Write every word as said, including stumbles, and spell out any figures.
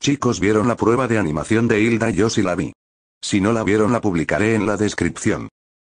Chicos, ¿vieron la prueba de animación de Hilda? Yo sí la vi. Si no la vieron, la publicaré en la descripción.